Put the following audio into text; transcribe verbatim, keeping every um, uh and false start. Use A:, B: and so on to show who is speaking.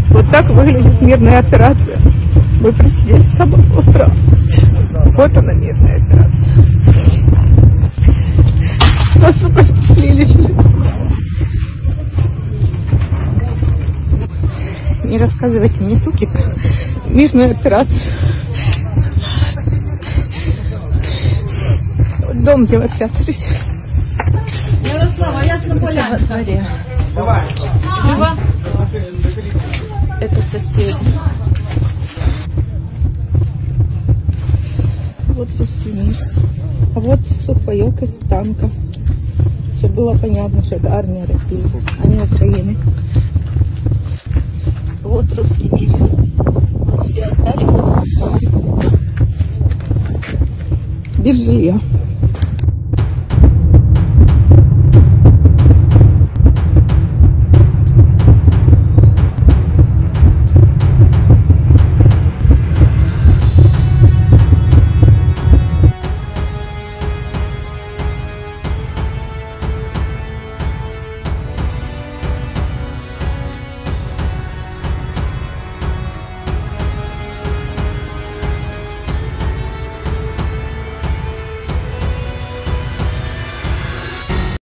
A: Вот так выглядит мирная операция. Мы просидели с самого утра. Вот она, мирная операция. Нас, сука, слили. Не рассказывайте мне, суки, про мирную операцию. Вот дом, где мы прятались.
B: Ярослава, я на полях.
A: Давай.
B: Жива?
A: Это сосед. Вот русский мир. А вот сухпайок из танка. Чтобы было понятно, что это армия России, а не Украины. Вот русский мир. Вот все остались без жилья.